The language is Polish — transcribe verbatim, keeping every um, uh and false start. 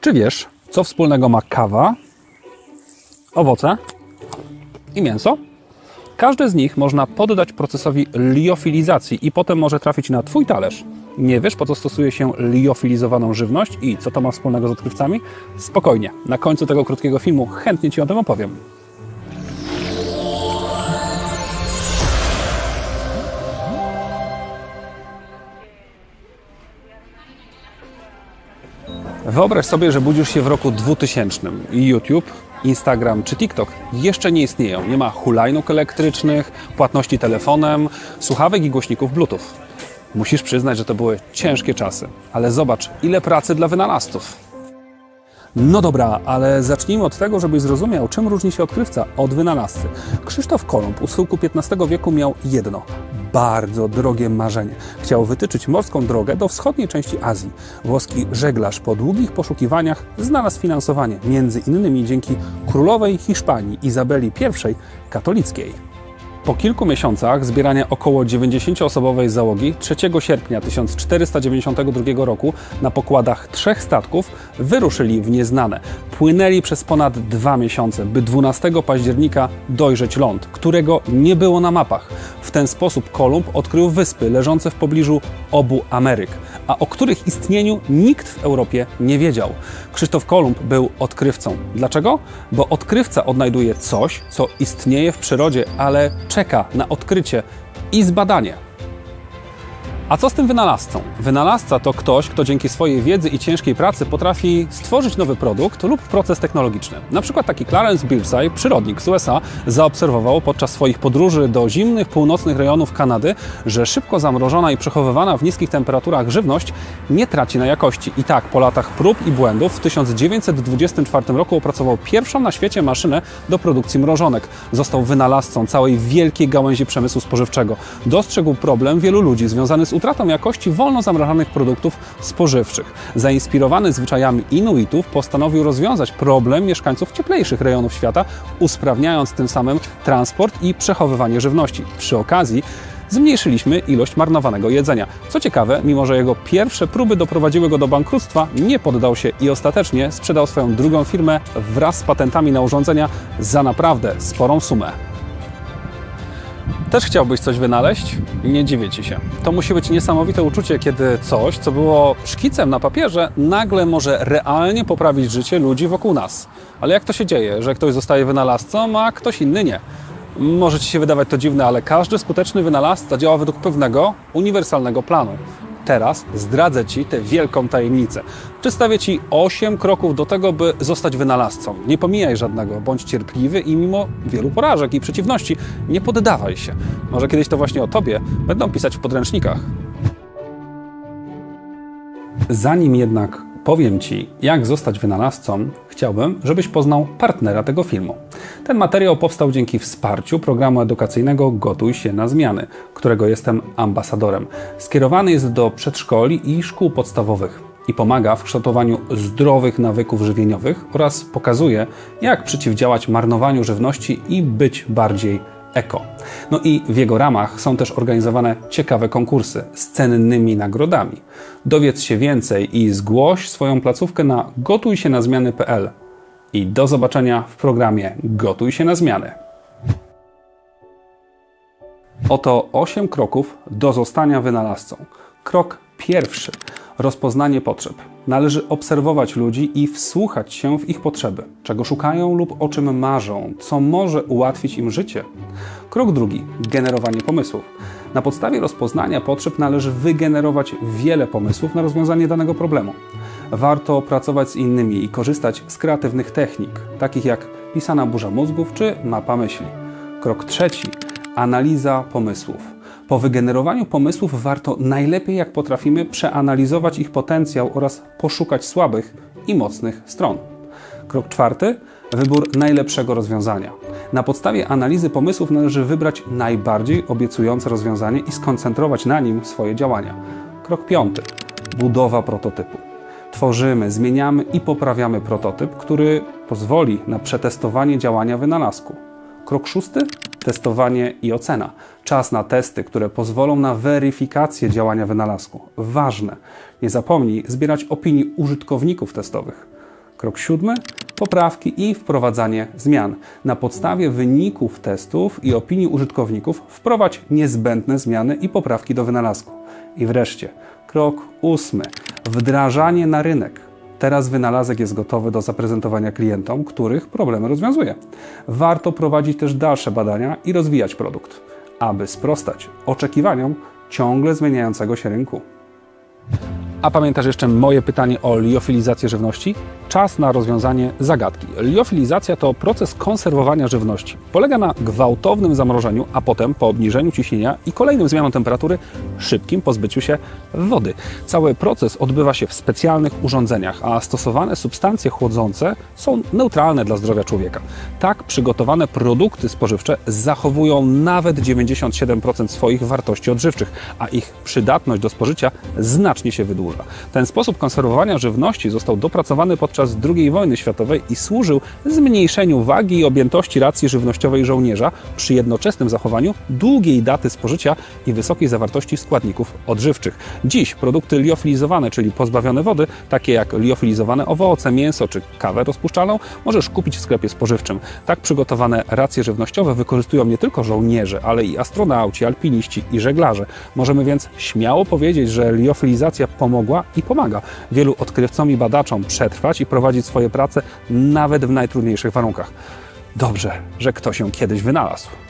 Czy wiesz, co wspólnego ma kawa, owoce i mięso? Każde z nich można poddać procesowi liofilizacji i potem może trafić na Twój talerz. Nie wiesz, po co stosuje się liofilizowaną żywność i co to ma wspólnego z odkrywcami? Spokojnie, na końcu tego krótkiego filmu chętnie Ci o tym opowiem. Wyobraź sobie, że budzisz się w roku dwutysięcznym i YouTube, Instagram czy TikTok jeszcze nie istnieją. Nie ma hulajnóg elektrycznych, płatności telefonem, słuchawek i głośników Bluetooth. Musisz przyznać, że to były ciężkie czasy. Ale zobacz, ile pracy dla wynalazców. No dobra, ale zacznijmy od tego, żebyś zrozumiał, czym różni się odkrywca od wynalazcy. Krzysztof Kolumb u schyłku piętnastego wieku miał jedno, bardzo drogie marzenie. Chciał wytyczyć morską drogę do wschodniej części Azji. Włoski żeglarz po długich poszukiwaniach znalazł finansowanie, między innymi dzięki królowej Hiszpanii Izabeli I katolickiej. Po kilku miesiącach zbierania około dziewięćdziesięcioosobowej załogi trzeciego sierpnia tysiąc czterysta dziewięćdziesiątego drugiego roku na pokładach trzech statków wyruszyli w nieznane. Płynęli przez ponad dwa miesiące, by dwunastego października dojrzeć ląd, którego nie było na mapach. W ten sposób Kolumb odkrył wyspy leżące w pobliżu obu Ameryk, a o których istnieniu nikt w Europie nie wiedział. Krzysztof Kolumb był odkrywcą. Dlaczego? Bo odkrywca odnajduje coś, co istnieje w przyrodzie, ale czeka na odkrycie i zbadanie. A co z tym wynalazcą? Wynalazca to ktoś, kto dzięki swojej wiedzy i ciężkiej pracy potrafi stworzyć nowy produkt lub proces technologiczny. Na przykład taki Clarence Birdseye, przyrodnik z U S A, zaobserwował podczas swoich podróży do zimnych, północnych rejonów Kanady, że szybko zamrożona i przechowywana w niskich temperaturach żywność nie traci na jakości. I tak po latach prób i błędów w tysiąc dziewięćset dwudziestym czwartym roku opracował pierwszą na świecie maszynę do produkcji mrożonek. Został wynalazcą całej wielkiej gałęzi przemysłu spożywczego. Dostrzegł problem wielu ludzi związany z utratą jakości wolno zamrażanych produktów spożywczych. Zainspirowany zwyczajami Inuitów postanowił rozwiązać problem mieszkańców cieplejszych rejonów świata, usprawniając tym samym transport i przechowywanie żywności. Przy okazji zmniejszyliśmy ilość marnowanego jedzenia. Co ciekawe, mimo że jego pierwsze próby doprowadziły go do bankructwa, nie poddał się i ostatecznie sprzedał swoją drugą firmę wraz z patentami na urządzenia za naprawdę sporą sumę. Też chciałbyś coś wynaleźć? Nie dziwię Ci się. To musi być niesamowite uczucie, kiedy coś, co było szkicem na papierze, nagle może realnie poprawić życie ludzi wokół nas. Ale jak to się dzieje, że ktoś zostaje wynalazcą, a ktoś inny nie? Może Ci się wydawać to dziwne, ale każdy skuteczny wynalazca działa według pewnego, uniwersalnego planu. Teraz zdradzę Ci tę wielką tajemnicę. Przedstawię Ci osiem kroków do tego, by zostać wynalazcą. Nie pomijaj żadnego, bądź cierpliwy i mimo wielu porażek i przeciwności nie poddawaj się. Może kiedyś to właśnie o Tobie będą pisać w podręcznikach. Zanim jednak powiem Ci, jak zostać wynalazcą, chciałbym, żebyś poznał partnera tego filmu. Ten materiał powstał dzięki wsparciu programu edukacyjnego Gotuj się na zmiany, którego jestem ambasadorem. Skierowany jest do przedszkoli i szkół podstawowych i pomaga w kształtowaniu zdrowych nawyków żywieniowych oraz pokazuje, jak przeciwdziałać marnowaniu żywności i być bardziej eko. No i w jego ramach są też organizowane ciekawe konkursy z cennymi nagrodami. Dowiedz się więcej i zgłoś swoją placówkę na gotuj się na zmiany kropka p l. I do zobaczenia w programie Gotuj się na zmiany. Oto osiem kroków do zostania wynalazcą. Krok pierwszy. Rozpoznanie potrzeb. Należy obserwować ludzi i wsłuchać się w ich potrzeby, czego szukają lub o czym marzą, co może ułatwić im życie. Krok drugi. Generowanie pomysłów. Na podstawie rozpoznania potrzeb należy wygenerować wiele pomysłów na rozwiązanie danego problemu. Warto pracować z innymi i korzystać z kreatywnych technik, takich jak pisana burza mózgów czy mapa myśli. Krok trzeci. Analiza pomysłów. Po wygenerowaniu pomysłów warto najlepiej jak potrafimy przeanalizować ich potencjał oraz poszukać słabych i mocnych stron. Krok czwarty. Wybór najlepszego rozwiązania. Na podstawie analizy pomysłów należy wybrać najbardziej obiecujące rozwiązanie i skoncentrować na nim swoje działania. Krok piąty. Budowa prototypu. Tworzymy, zmieniamy i poprawiamy prototyp, który pozwoli na przetestowanie działania wynalazku. Krok szósty. Testowanie i ocena. Czas na testy, które pozwolą na weryfikację działania wynalazku. Ważne. Nie zapomnij zbierać opinii użytkowników testowych. Krok siódmy. Poprawki i wprowadzanie zmian. Na podstawie wyników testów i opinii użytkowników wprowadź niezbędne zmiany i poprawki do wynalazku. I wreszcie krok ósmy. Wdrażanie na rynek. Teraz wynalazek jest gotowy do zaprezentowania klientom, których problemy rozwiązuje. Warto prowadzić też dalsze badania i rozwijać produkt, aby sprostać oczekiwaniom ciągle zmieniającego się rynku. A pamiętasz jeszcze moje pytanie o liofilizację żywności? Czas na rozwiązanie zagadki. Liofilizacja to proces konserwowania żywności. Polega na gwałtownym zamrożeniu, a potem po obniżeniu ciśnienia i kolejnym zmianom temperatury szybkim pozbyciu się wody. Cały proces odbywa się w specjalnych urządzeniach, a stosowane substancje chłodzące są neutralne dla zdrowia człowieka. Tak przygotowane produkty spożywcze zachowują nawet dziewięćdziesiąt siedem procent swoich wartości odżywczych, a ich przydatność do spożycia znacznie się wydłuża. Ten sposób konserwowania żywności został dopracowany podczas drugiej wojny światowej i służył zmniejszeniu wagi i objętości racji żywnościowej żołnierza przy jednoczesnym zachowaniu długiej daty spożycia i wysokiej zawartości składników odżywczych. Dziś produkty liofilizowane, czyli pozbawione wody, takie jak liofilizowane owoce, mięso czy kawę rozpuszczalną, możesz kupić w sklepie spożywczym. Tak przygotowane racje żywnościowe wykorzystują nie tylko żołnierze, ale i astronauci, alpiniści i żeglarze. Możemy więc śmiało powiedzieć, że liofilizacja pomogła i pomaga wielu odkrywcom i badaczom przetrwać i prowadzić swoje prace nawet w najtrudniejszych warunkach. Dobrze, że ktoś ją kiedyś wynalazł.